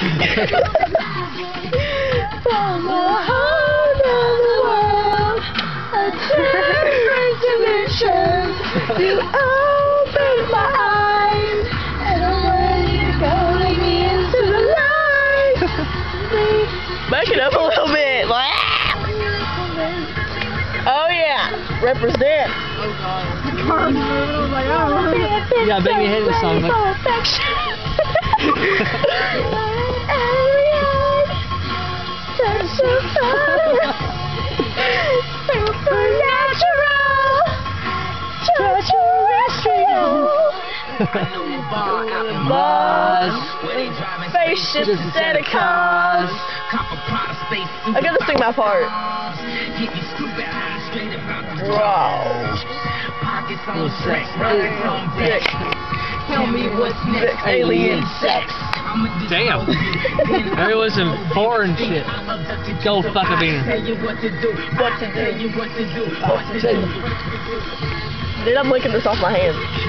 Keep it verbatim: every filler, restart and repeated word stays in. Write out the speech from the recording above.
From the heart of the world, a different dimension. You open my eyes, and I'm ready to go into the light. Back it up a little bit. Oh yeah, represent. Oh god. Yeah, baby, hit the song. Like... Buzz, spaceships instead of cars. I gotta sing my part. Wow. Dick. Tell me what's next. Alien sex. Damn. There was some foreign shit. Go fuck a bean. What to do? What to do? Dude, I'm licking this off my hands.